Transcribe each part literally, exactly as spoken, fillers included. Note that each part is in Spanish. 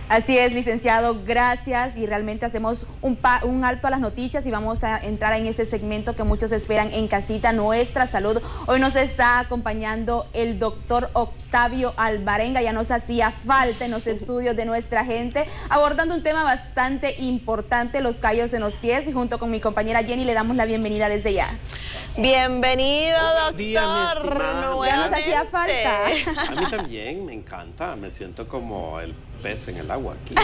Así es, licenciado, gracias, y realmente hacemos un, pa un alto a las noticias y vamos a entrar en este segmento que muchos esperan en casita, Nuestra Salud. Hoy nos está acompañando el doctor Octavio Alvarenga, ya nos hacía falta en los estudios de nuestra gente, abordando un tema bastante importante, los callos en los pies, y junto con mi compañera Jenny le damos la bienvenida desde ya. Bienvenido, doctor. Día, Ya nos hacía falta. A mí también me encanta, me siento como el pez en el agua aquí.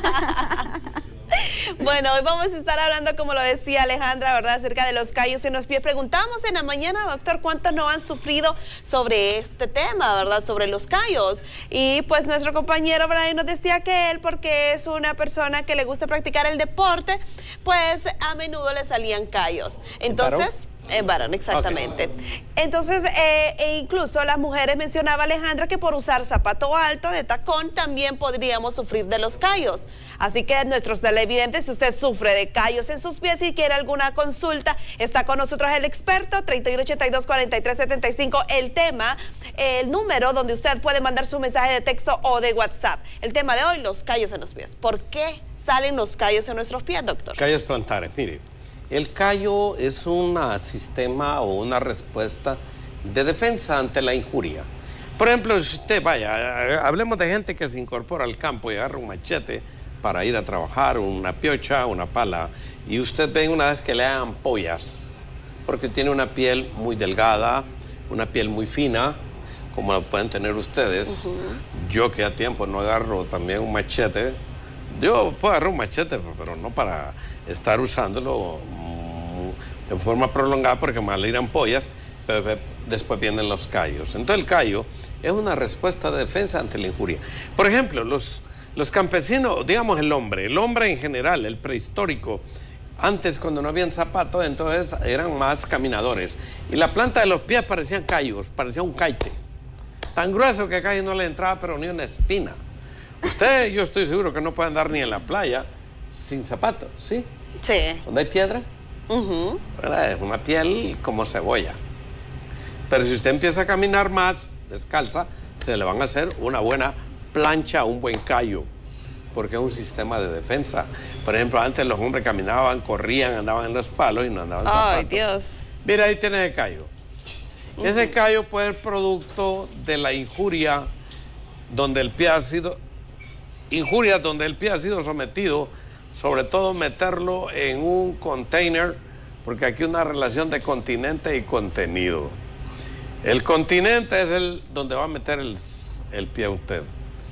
Bueno, hoy vamos a estar hablando, como lo decía Alejandra, ¿verdad?, acerca de los callos en los pies. Preguntamos en la mañana, doctor, ¿cuántos no han sufrido sobre este tema, verdad?, sobre los callos. Y pues nuestro compañero Brian nos decía que él, porque es una persona que le gusta practicar el deporte, pues a menudo le salían callos. Entonces... En varón, exactamente. Okay. Entonces, eh, e incluso las mujeres, mencionaba Alejandra, que por usar zapato alto de tacón también podríamos sufrir de los callos. Así que nuestros televidentes, si usted sufre de callos en sus pies y quiere alguna consulta, está con nosotros el experto, treinta y uno ochenta y dos, cuarenta y tres setenta y cinco, el tema, el número donde usted puede mandar su mensaje de texto o de WhatsApp. El tema de hoy, los callos en los pies. ¿Por qué salen los callos en nuestros pies, doctor? Callos plantares, mire. El callo es un sistema o una respuesta de defensa ante la injuria. Por ejemplo, si usted vaya, hablemos de gente que se incorpora al campo y agarra un machete para ir a trabajar, una piocha, una pala, y usted ve una vez que le hagan ampollas, porque tiene una piel muy delgada, una piel muy fina, como la pueden tener ustedes. Uh-huh. Yo que a tiempo no agarro también un machete, yo puedo agarrar un machete, pero no para estar usándolo en forma prolongada porque me van a ir ampollas, pero después vienen los callos. Entonces el callo es una respuesta de defensa ante la injuria. Por ejemplo, los, los campesinos, digamos el hombre, el hombre en general, el prehistórico, antes cuando no habían zapatos, entonces eran más caminadores. Y la planta de los pies parecían callos, parecía un caite. Tan grueso que casi no le entraba, pero ni una espina. Usted, yo estoy seguro que no puede andar ni en la playa sin zapatos, ¿sí? Sí. ¿Donde hay piedra? Uh-huh. Es una piel como cebolla. Pero si usted empieza a caminar más descalza, se le van a hacer una buena plancha, un buen callo, porque es un sistema de defensa. Por ejemplo, antes los hombres caminaban, corrían, andaban en los palos y no andaban en zapatos. ¡Ay, Dios! Mira, ahí tiene el callo. Uh-huh. Ese callo puede ser producto de la injuria donde el pie ha sido... Injurias donde el pie ha sido sometido, sobre todo meterlo en un container, porque aquí hay una relación de continente y contenido. El continente es el donde va a meter el, el pie usted,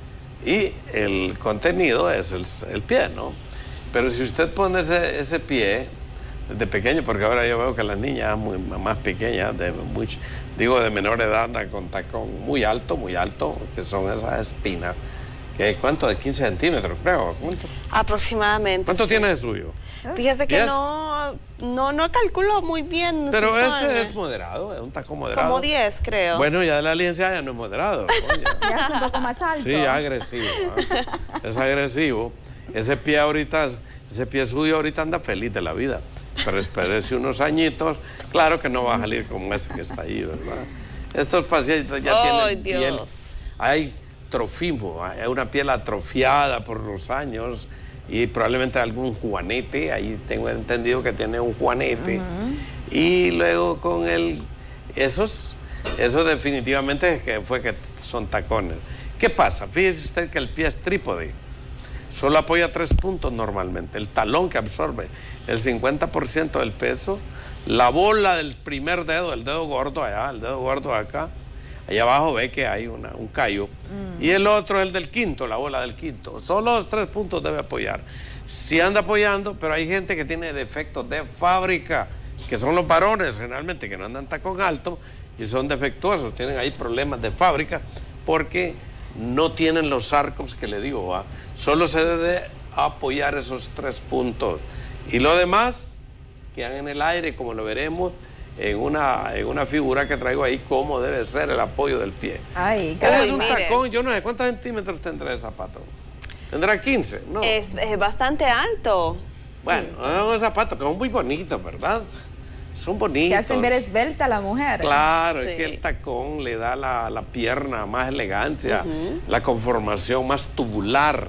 y el contenido es el, el pie, ¿no? Pero si usted pone ese, ese pie desde pequeño, porque ahora yo veo que las niñas muy, más pequeñas, de muy, digo de menor edad, andan con tacón muy alto, muy alto, que son esas espinas. ¿Qué, ¿Cuánto? ¿De quince centímetros, creo? ¿Cuánto? Aproximadamente. ¿Cuánto sí. tiene de suyo? Fíjese que ¿diez? no, no, no calculo muy bien. Pero si ese son, es moderado, es un tacón moderado. Como diez, creo. Bueno, ya de la licencia ya no es moderado. Ya. Ya es un poco más alto. Sí, agresivo. ¿eh? Es agresivo. Ese pie ahorita, ese pie suyo ahorita anda feliz de la vida. Pero espérese unos añitos, claro que no va a salir como ese que está ahí, ¿verdad? Estos pacientes ya oh, tienen Dios. piel. Hay trofismo, hay una piel atrofiada por los años y probablemente algún juanete, ahí tengo entendido que tiene un juanete. Uh-huh. Y luego con el, esos, eso definitivamente que fue que son tacones. ¿Qué pasa? Fíjese usted que el pie es trípode, solo apoya tres puntos normalmente, el talón que absorbe el cincuenta por ciento del peso, la bola del primer dedo, el dedo gordo allá, el dedo gordo acá, allá abajo ve que hay una, un callo. Mm. Y el otro es el del quinto, la bola del quinto. Solo los tres puntos debe apoyar. Sí anda apoyando, pero hay gente que tiene defectos de fábrica, que son los varones generalmente, que no andan tacón alto y son defectuosos. Tienen ahí problemas de fábrica porque no tienen los arcos que le digo. ¿va? Solo se debe apoyar esos tres puntos. Y lo demás quedan en el aire, como lo veremos en una, en una figura que traigo ahí, cómo debe ser el apoyo del pie. Ay, es un tacón, yo no sé, ¿cuántos centímetros tendrá el zapato? ¿Tendrá quince? No. Es, es bastante alto. Bueno, sí. Es un zapato que es muy bonito, ¿verdad? Son bonitos. Que hacen ver esbelta a la mujer. Claro, sí. Es que el tacón le da la, la pierna más elegancia, uh-huh. La conformación más tubular,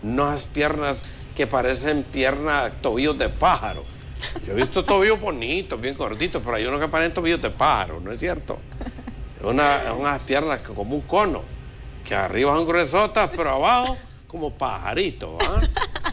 unas piernas que parecen piernas, tobillos de pájaro. Yo he visto tobillos bonitos, bien gorditos, pero hay unos que parecen tobillos de pájaro, ¿no es cierto? Una, unas piernas que como un cono, que arriba son gruesotas, pero abajo como pajaritos, ¿eh?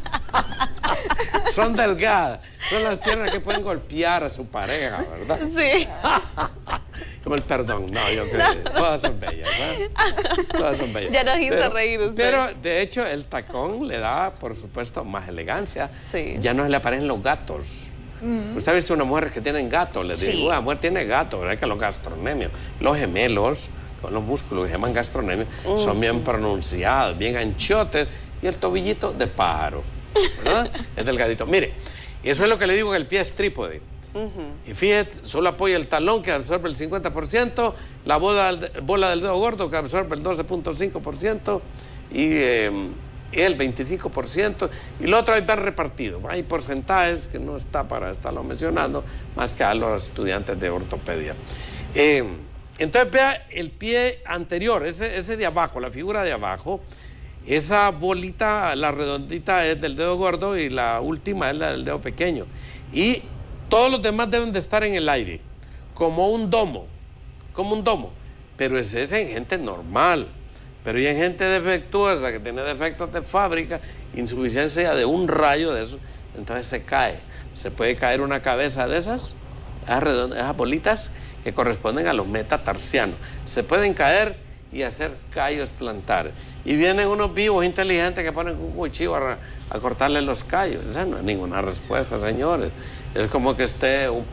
Son delgadas, son las piernas que pueden golpear a su pareja, ¿verdad? Sí. Como el perdón, no, yo creo que todas son bellas, ¿eh? Todas son bellas. Ya nos hizo pero, reír usted. Pero, de hecho, el tacón le da, por supuesto, más elegancia. Sí. Ya no se le aparecen los gatos. Mm. Usted ha visto una mujer que tienen gatos, le digo, sí. la mujer tiene gatos, ¿verdad? Que los gastronemios, los gemelos, con los músculos que se llaman gastronemios, uh -huh. son bien pronunciados, bien anchotes, y el tobillito de pájaro, ¿verdad? Es delgadito. Mire, eso es lo que le digo, que el pie es trípode. Uh -huh. Y fíjate, solo apoya el talón, que absorbe el cincuenta por ciento, la bola, bola del dedo gordo, que absorbe el doce punto cinco por ciento, y eh, el veinticinco por ciento, y lo otro ahí va repartido. Hay porcentajes que no está para estarlo mencionando, más que a los estudiantes de ortopedia. Eh, entonces, vea el pie anterior, ese, ese de abajo, la figura de abajo, esa bolita, la redondita es del dedo gordo y la última es la del dedo pequeño. Y todos los demás deben de estar en el aire, como un domo, como un domo. Pero ese es en gente normal. Pero y en gente defectuosa, que tiene defectos de fábrica, insuficiencia de un rayo de eso, entonces se cae. Se puede caer una cabeza de esas, esas, redondas, esas bolitas que corresponden a los metatarsianos. Se pueden caer y hacer callos plantares. Y vienen unos vivos inteligentes que ponen un cuchillo a, a cortarle los callos. Esa no es ninguna respuesta, señores. Es como que esté, un,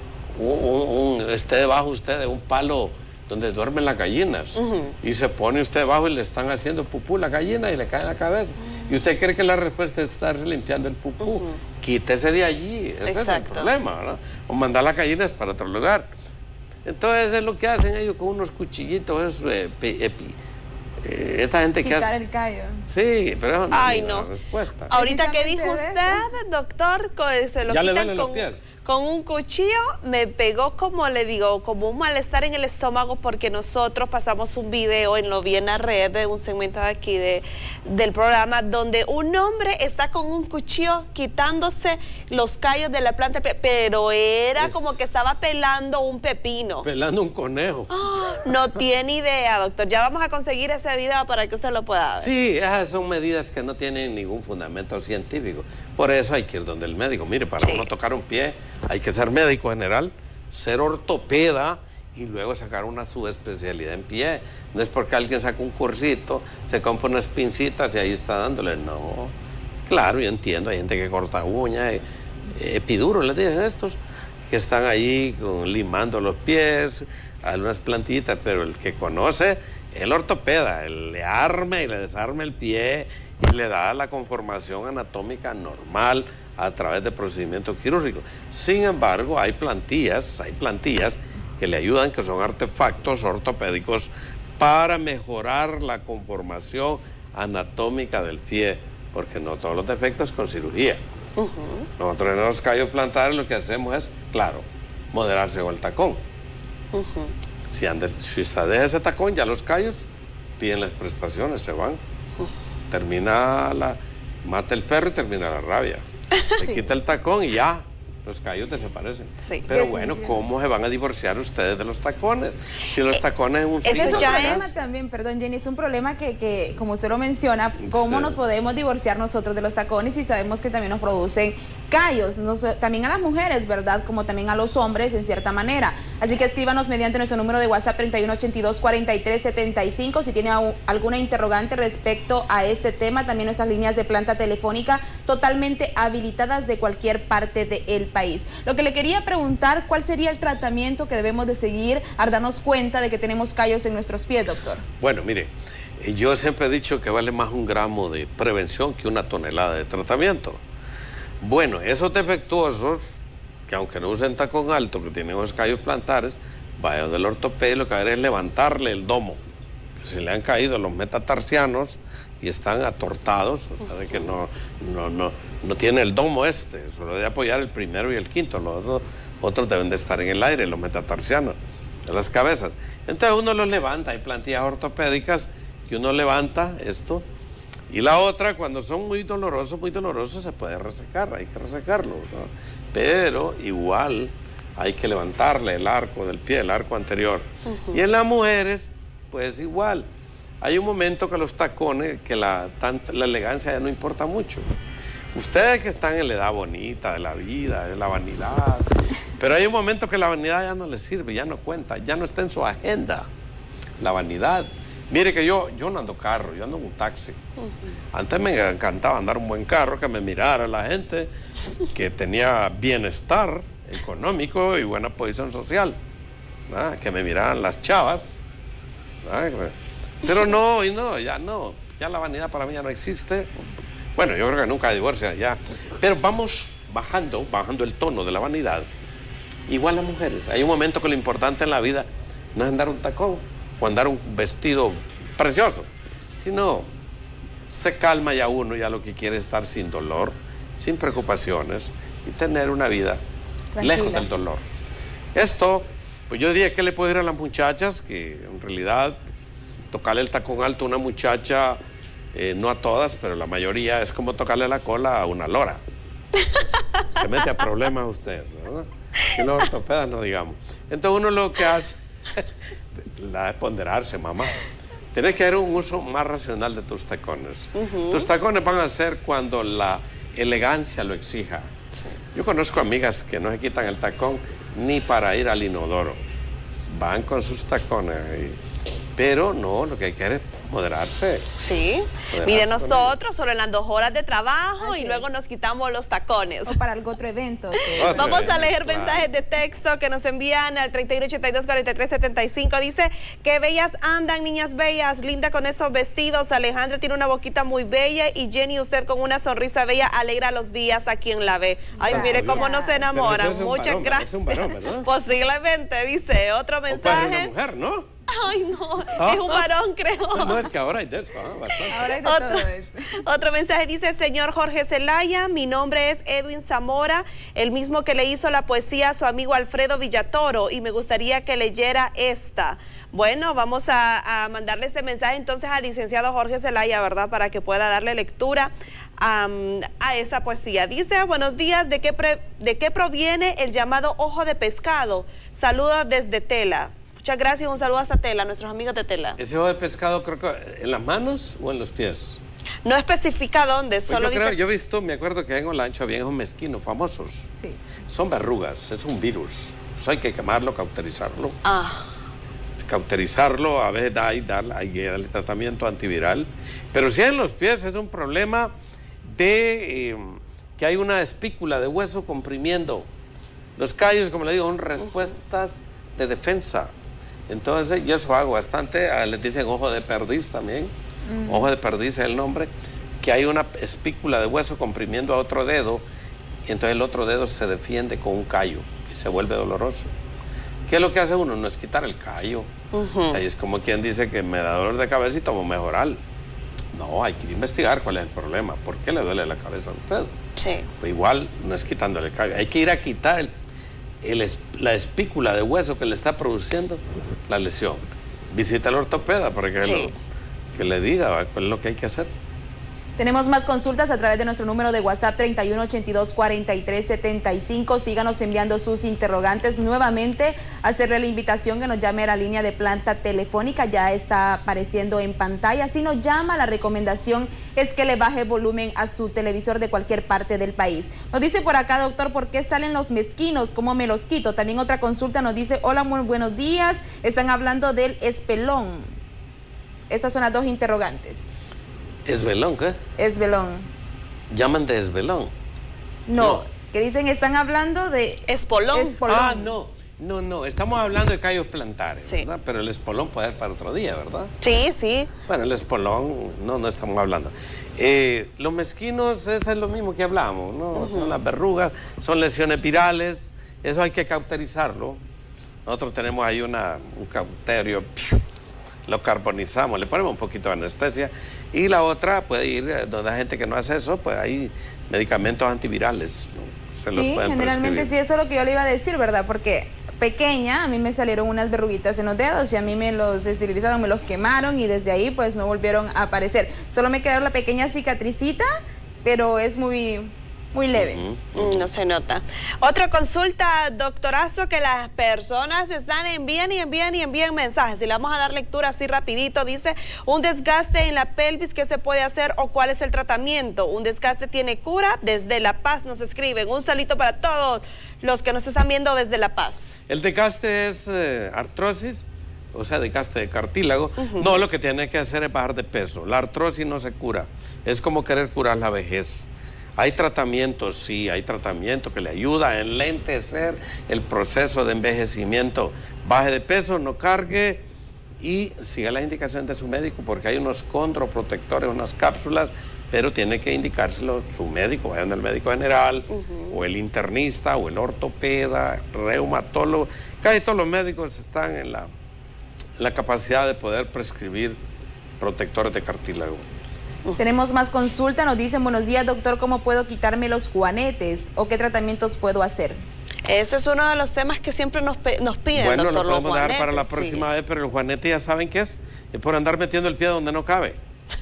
un, un, esté debajo usted de un palo donde duermen las gallinas, uh-huh. y se pone usted debajo y le están haciendo pupú a la gallina y le cae en la cabeza. Uh-huh. Y usted cree que la respuesta es estarse limpiando el pupú. Uh-huh. Quítese de allí, ese Exacto. es el problema, ¿verdad? O mandar las gallinas para otro lugar. Entonces es lo que hacen ellos con unos cuchillitos, eso, eh, epi, eh, esta gente Quitar que hace... el callo. Sí, pero eso no Ay, es no. la respuesta. Ahorita que dijo usted, doctor, se lo ¿Ya le quitan duelen con, los pies? con un cuchillo, me pegó, como le digo, como un malestar en el estómago, porque nosotros pasamos un video en Lo Vi en la Red, de un segmento de aquí de, del programa, donde un hombre está con un cuchillo quitándose los callos de la planta, pero era es... como que estaba pelando un pepino. Pelando un conejo. Oh, no tiene idea, doctor. Ya vamos a conseguir ese video para que usted lo pueda ver. Sí, esas son medidas que no tienen ningún fundamento científico. Por eso hay que ir donde el médico. Mire, para sí. uno tocar un pie, hay que ser médico general, ser ortopeda y luego sacar una subespecialidad en pie. No es porque alguien saca un cursito, se compra unas pincitas y ahí está dándole. No. Claro, yo entiendo, hay gente que corta uñas, epiduros, les dicen estos, que están ahí con, limando los pies, algunas plantitas, pero el que conoce, el ortopeda, él le arma y le desarma el pie y le da la conformación anatómica normal a través de procedimientos quirúrgicos. Sin embargo, hay plantillas, hay plantillas que le ayudan, que son artefactos ortopédicos para mejorar la conformación anatómica del pie, porque no todos los defectos con cirugía. Uh-huh. Nosotros en los callos plantares lo que hacemos es, claro, moderarse con el tacón. Uh-huh. Si, ande, si usted deja ese tacón, ya los callos piden las prestaciones, se van. Uh-huh. Termina la... mata el perro y termina la rabia. Le sí. quita el tacón y ya, los callos desaparecen. Sí. Pero bueno, ¿cómo se van a divorciar ustedes de los tacones? Si los tacones... Un Ese es un problema es... también, perdón Jenny, es un problema que, que como usted lo menciona, ¿cómo sí. nos podemos divorciar nosotros de los tacones si sabemos que también nos producen callos? Nos, también a las mujeres, ¿verdad? Como también a los hombres, en cierta manera. Así que escríbanos mediante nuestro número de WhatsApp treinta y uno ochenta y dos, cuarenta y tres setenta y cinco si tiene alguna interrogante respecto a este tema. También nuestras líneas de planta telefónica totalmente habilitadas de cualquier parte del país. Lo que le quería preguntar, ¿cuál sería el tratamiento que debemos de seguir al darnos cuenta de que tenemos callos en nuestros pies, doctor? Bueno, mire, yo siempre he dicho que vale más un gramo de prevención que una tonelada de tratamiento. Bueno, esos defectuosos, que aunque no usen tacón alto, que tienen los callos plantares, vaya del ortopeda, lo que hay es levantarle el domo, que se le han caído los metatarsianos y están atortados, o sea, de que no, no, no, no tiene el domo este, solo debe apoyar el primero y el quinto, los otros, otros deben de estar en el aire, los metatarsianos, de las cabezas. Entonces uno los levanta, hay plantillas ortopédicas que uno levanta esto Y la otra, cuando son muy dolorosos, muy dolorosos, se puede resecar, hay que resecarlo, ¿no? Pero igual hay que levantarle el arco del pie, el arco anterior. Uh-huh. Y en las mujeres, pues igual. Hay un momento que los tacones, que la, tanto, la elegancia ya no importa mucho. Ustedes que están en la edad bonita de la vida, de la vanidad, pero hay un momento que la vanidad ya no les sirve, ya no cuenta, ya no está en su agenda. La vanidad. Mire que yo, yo no ando carro, yo ando en un taxi. Uh-huh. Antes me encantaba andar un buen carro, que me mirara la gente, que tenía bienestar económico y buena posición social, ¿no? Que me miraran las chavas, ¿no? Pero no, y no, ya no, ya la vanidad para mí ya no existe. Bueno, yo creo que nunca hay divorcio ya, pero vamos bajando, bajando el tono de la vanidad. Igual las mujeres, hay un momento que lo importante en la vida no es andar un tacón o andar un vestido precioso, sino se calma ya uno, ya lo que quiere es estar sin dolor, sin preocupaciones y tener una vida tranquila, lejos del dolor. Esto, pues yo diría que le puedo ir a las muchachas, que en realidad tocarle el tacón alto a una muchacha, eh, no a todas, pero la mayoría es como tocarle la cola a una lora. Se mete a problemas usted, ¿verdad? Y los ortopedas no digamos. Entonces uno lo que hace, la es ponderarse, mamá. Tienes que hacer un uso más racional de tus tacones. Uh-huh. Tus tacones van a ser cuando la elegancia lo exija. Sí. Yo conozco amigas que no se quitan el tacón ni para ir al inodoro. Van con sus tacones y... Pero no, lo que hay que hacer es moderarse. Sí, moderarse. Mire, nosotros solo en las dos horas de trabajo Así y luego es. nos quitamos los tacones. O para algún otro evento. Que... Otro Vamos evento, a leer claro. mensajes de texto que nos envían al treinta y uno ochenta y dos cuarenta y tres setenta y cinco. Dice, qué bellas andan, niñas bellas, linda con esos vestidos. Alejandra tiene una boquita muy bella y Jenny, usted con una sonrisa bella, alegra los días a quien la ve. Ay, Vaya. mire cómo nos enamoran. Muchas varón, gracias. Es un varón, ¿verdad? Posiblemente, dice. Otro mensaje. O para una mujer, ¿no? Ay, no, es un varón, creo. No, no, es que ahora hay de eso, ¿no? Bastante. Ahora hay de otro, todo eso. Otro mensaje dice, señor Jorge Zelaya, mi nombre es Edwin Zamora, el mismo que le hizo la poesía a su amigo Alfredo Villatoro, y me gustaría que leyera esta. Bueno, vamos a, a mandarle este mensaje entonces al licenciado Jorge Zelaya, ¿verdad? Para que pueda darle lectura um, a esa poesía. Dice, buenos días, ¿de qué, pre, ¿de qué proviene el llamado ojo de pescado? Saludos desde Tela. Muchas gracias, un saludo hasta Tela, nuestros amigos de Tela. ¿Ese ojo de pescado creo que en las manos o en los pies? No especifica dónde, pues solo yo dice... Creo, yo he visto, me acuerdo que en Olancho había unos mezquinos famosos. Sí. Son verrugas, es un virus. Eso hay que quemarlo, cauterizarlo. Ah. Cauterizarlo, a veces hay, darle, hay que darle tratamiento antiviral. Pero si en los pies es un problema de eh, que hay una espícula de hueso comprimiendo. Los callos, como le digo, son respuestas uh-huh. de defensa. Entonces, yo eso hago bastante, les dicen ojo de perdiz también, uh-huh. ojo de perdiz es el nombre, que hay una espícula de hueso comprimiendo a otro dedo, y entonces el otro dedo se defiende con un callo y se vuelve doloroso. ¿Qué es lo que hace uno? No es quitar el callo. Uh-huh. O sea, es como quien dice que me da dolor de cabeza y tomo Mejoral. No, hay que investigar cuál es el problema. ¿Por qué le duele la cabeza a usted? Sí. Pues igual no es quitándole el callo, hay que ir a quitar el El, la espícula de hueso que le está produciendo la lesión. Visita al ortopeda para que, sí. lo, que le diga cuál es lo que hay que hacer. Tenemos más consultas a través de nuestro número de WhatsApp treinta y uno ochenta y dos cuarenta y tres setenta y cinco. Síganos enviando sus interrogantes. Nuevamente, hacerle la invitación que nos llame a la línea de planta telefónica. Ya está apareciendo en pantalla. Si nos llama, la recomendación es que le baje volumen a su televisor de cualquier parte del país. Nos dice por acá, doctor, ¿por qué salen los mezquinos? ¿Cómo me los quito? También otra consulta nos dice, hola, muy buenos días. Están hablando del espelón. Estas son las dos interrogantes. ¿Esbelón qué? Esbelón. ¿Llaman de esbelón? No, no, que dicen están hablando de... Espolón. Espolón. Ah, no, no, no, estamos hablando de callos plantares, sí. ¿verdad? Pero el espolón puede ser para otro día, ¿verdad? Sí, sí. Bueno, el espolón, no, no estamos hablando. Eh, los mezquinos, eso es lo mismo que hablamos, ¿no? Uh-huh. Son las verrugas, son lesiones virales, eso hay que cauterizarlo. Nosotros tenemos ahí una, un cauterio, lo carbonizamos, le ponemos un poquito de anestesia. Y la otra puede ir, donde hay gente que no hace eso, pues hay medicamentos antivirales, ¿no? Se los sí, pueden generalmente prescribir. sí, eso es lo que yo le iba a decir, ¿verdad? Porque pequeña, a mí me salieron unas verruguitas en los dedos y a mí me los esterilizaron, me los quemaron y desde ahí pues no volvieron a aparecer. Solo me quedó la pequeña cicatricita, pero es muy, muy leve. Uh-huh. No se nota. Otra consulta, doctorazo, que las personas están envían y envían y envían mensajes. Y le vamos a dar lectura así rapidito. Dice, un desgaste en la pelvis, ¿qué se puede hacer o cuál es el tratamiento? Un desgaste tiene cura. Desde La Paz nos escriben. Un salito para todos los que nos están viendo desde La Paz. El desgaste es eh, artrosis, o sea, desgaste de cartílago. Uh-huh. No, lo que tiene que hacer es bajar de peso. La artrosis no se cura. Es como querer curar la vejez. Hay tratamientos, sí, hay tratamiento que le ayuda a enlentecer el proceso de envejecimiento. Baje de peso, no cargue y siga las indicaciones de su médico, porque hay unos condroprotectores, unas cápsulas, pero tiene que indicárselo su médico, vayan al médico general, uh-huh. o el internista, o el ortopeda, reumatólogo. Casi todos los médicos están en la, en la capacidad de poder prescribir protectores de cartílago. Uh-huh. Tenemos más consulta, nos dicen, buenos días doctor, ¿cómo puedo quitarme los juanetes o qué tratamientos puedo hacer? Ese es uno de los temas que siempre nos, nos piden, bueno, doctor. Bueno, lo podemos los dejar juanetes, para la próxima sí. vez, pero el juanete ya saben qué es, es por andar metiendo el pie donde no cabe.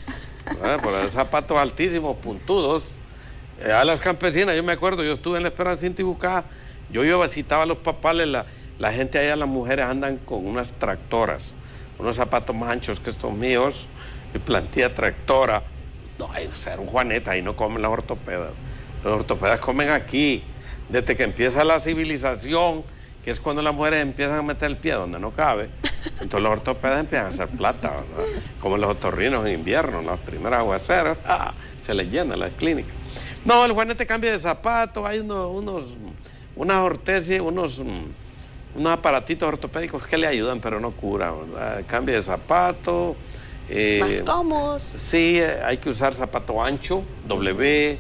¿Eh? Por los zapatos altísimos, puntudos. Eh, a las campesinas, yo me acuerdo, yo estuve en la Esperanza Intibucá, yo iba a visitar a los papales, la, la gente allá, las mujeres andan con unas tractoras, unos zapatos más anchos que estos míos, y plantilla tractora. No, hay que ser un juanete, ahí no comen las ortopedas. Los ortopedas comen aquí. Desde que empieza la civilización, que es cuando las mujeres empiezan a meter el pie donde no cabe, entonces los ortopedas empiezan a hacer plata, ¿verdad? Como los otorrinos en invierno, los primeros aguaceros, ¡ah!, se les llenan las clínicas. No, el juanete cambia de zapato, hay unos, unos unas ortesias, unos, unos aparatitos ortopédicos que le ayudan, pero no curan, ¿verdad? Cambia de zapato. Eh, Más cómodos. Sí, eh, hay que usar zapato ancho, W,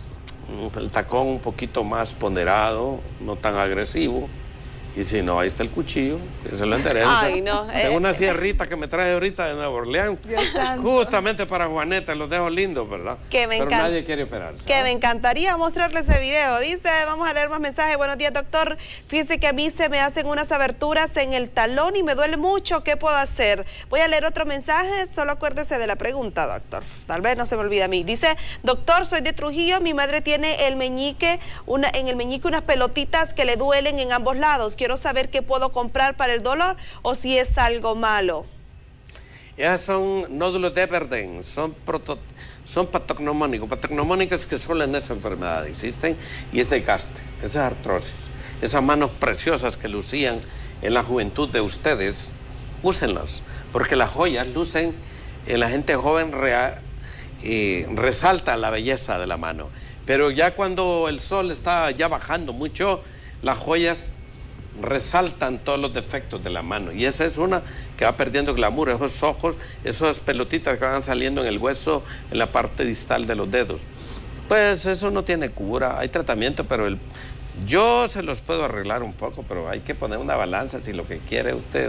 el tacón un poquito más ponderado, no tan agresivo. Y si no, ahí está el cuchillo, que se lo endereza. Ay, no. Tengo eh, una sierrita que me traje ahorita de Nueva Orleans, justamente para Juaneta, los dejo lindos, ¿verdad? Que me Pero nadie quiere operarse. Que ¿eh? Me encantaría mostrarle ese video. Dice, vamos a leer más mensajes. Buenos días, doctor. Fíjese que a mí se me hacen unas aberturas en el talón y me duele mucho. ¿Qué puedo hacer? Voy a leer otro mensaje. Solo acuérdese de la pregunta, doctor. Tal vez no se me olvide a mí. Dice, doctor, soy de Trujillo. Mi madre tiene el meñique, una, en el meñique unas pelotitas que le duelen en ambos lados. Quiero saber qué puedo comprar para el dolor o si es algo malo. Esas son nódulos de Everden, son, proto, son patognomónicos. Patognomónicos es que solo en esa enfermedad existen y es desgaste, esa es artrosis. Esas manos preciosas que lucían en la juventud de ustedes, úsenlas, porque las joyas lucen en la gente joven, real, y resalta la belleza de la mano. Pero ya cuando el sol está ya bajando mucho, las joyas resaltan todos los defectos de la mano y esa es una que va perdiendo glamour, esos ojos, esas pelotitas que van saliendo en el hueso, en la parte distal de los dedos. Pues eso no tiene cura, hay tratamiento, pero el, yo se los puedo arreglar un poco, pero hay que poner una balanza si lo que quiere usted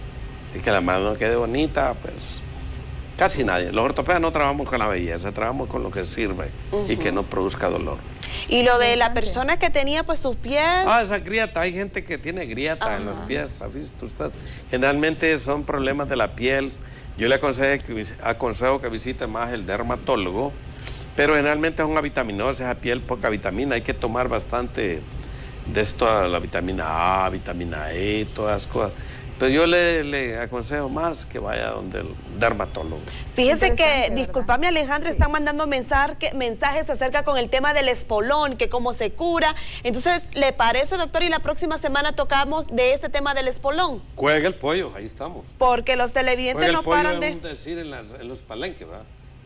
es que la mano quede bonita, pues casi nadie. Los ortopedas no trabajamos con la belleza, trabajamos con lo que sirve uh-huh. y que no produzca dolor. Y lo de la persona que tenía pues sus pies. Ah, esa grieta, hay gente que tiene grieta Ajá. en los pies, ¿ha visto usted? Generalmente son problemas de la piel. Yo le aconsejo que, aconsejo que visite más el dermatólogo, pero generalmente es una vitaminosa, esa piel poca vitamina, hay que tomar bastante de esto, la vitamina A, vitamina E, todas las cosas. Pero yo le, le aconsejo más que vaya donde el dermatólogo. Fíjese que, discúlpame Alejandra, sí. están mandando mensaje, mensajes acerca con el tema del espolón, que cómo se cura. Entonces, ¿le parece, doctor? Y la próxima semana tocamos de este tema del espolón. Juega el pollo, ahí estamos. Porque los televidentes Juega no el pollo paran de... Es un decir en, las, en los palenques, ¿verdad?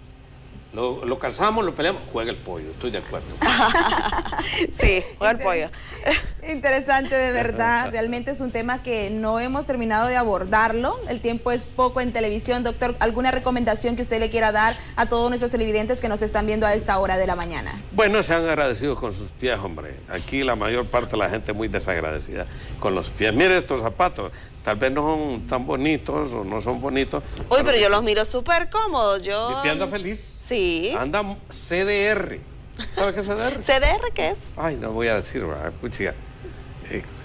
Lo, lo cazamos, lo peleamos, juega el pollo, estoy de acuerdo. Sí, juega el pollo. Interesante, de verdad. Realmente es un tema que no hemos terminado de abordarlo. El tiempo es poco en televisión. Doctor, ¿alguna recomendación que usted le quiera dar a todos nuestros televidentes que nos están viendo a esta hora de la mañana? Bueno, sean agradecidos con sus pies, hombre. Aquí la mayor parte de la gente es muy desagradecida con los pies. Mire estos zapatos, tal vez no son tan bonitos o no son bonitos. Uy, pero yo los miro súper cómodos. Yo... Mi pie anda feliz. Sí. Anda C D R. ¿Sabe qué es C D R? ¿C D R qué es? Ay, no voy a decir, ¿verdad? Eh,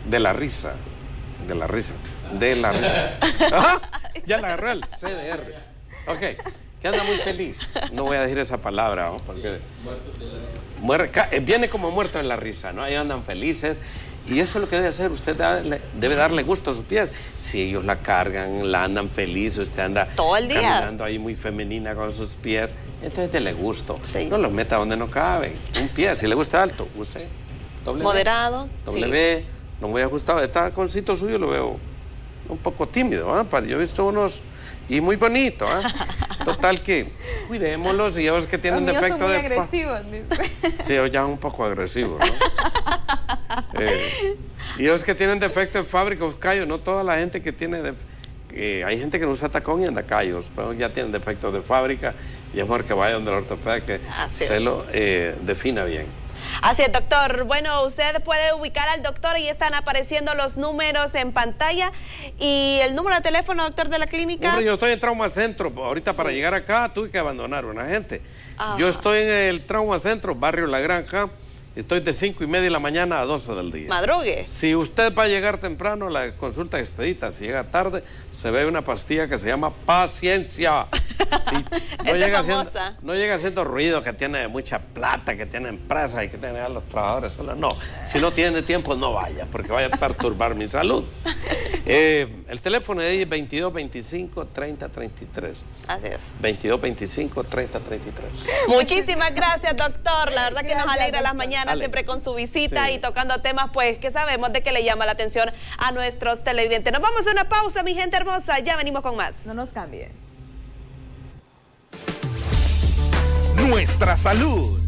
de la risa, de la risa, de la risa. Ajá, ya la agarré el C D R. Ok, que anda muy feliz. No voy a decir esa palabra, ¿no? Porque muere, viene como muerto en la risa, ¿no? Ahí andan felices. Y eso es lo que debe hacer, usted darle, debe darle gusto a sus pies. Si ellos la cargan, la andan feliz, usted anda todo el día caminando ahí muy femenina con sus pies, entonces dele gusto. Sí. No los meta donde no caben. Un pie, si le gusta alto, use doble moderados. Doble sí. B, no muy ajustado. Este taconcito suyo lo veo un poco tímido, ¿eh? Yo he visto unos y muy bonito, ¿eh? Total que cuidémoslos y ellos que tienen Los míos defecto son muy de agresivos, dice. sí, ellos ya un poco agresivos, ¿no? eh, y ellos que tienen defecto de fábrica, los callos, no toda la gente que tiene def... eh, hay gente que no usa tacón y anda callos, pero ya tienen defecto de fábrica y es mejor que vaya donde el ortopeda que Así se es. lo eh, defina bien. Así es, doctor. Bueno, usted puede ubicar al doctor y están apareciendo los números en pantalla. Y el número de teléfono, doctor, de la clínica. Hombre, yo estoy en Trauma Centro. Ahorita sí. Para llegar acá tuve que abandonar a una gente. Ah. Yo estoy en el Trauma Centro, barrio La Granja. Estoy de cinco y media de la mañana a doce del día. Madrugue. Si usted va a llegar temprano, la consulta es expedita. Si llega tarde, se ve una pastilla que se llama paciencia. Sí, no, llega haciendo, no llega haciendo ruido, que tiene mucha plata, que tiene empresas y que tiene a los trabajadores solos. No, si no tiene tiempo, no vaya, porque vaya a perturbar mi salud. Eh, el teléfono de ella es veintidós veinticinco treinta treinta y tres. Así es. veintidós veinticinco treinta treinta y tres. Muchísimas gracias, doctor. La verdad que gracias, nos alegra doctor. las mañanas Dale. siempre con su visita Sí. y tocando temas pues que sabemos de que le llama la atención a nuestros televidentes. Nos vamos a una pausa, mi gente hermosa. Ya venimos con más. No nos cambie. Nuestra salud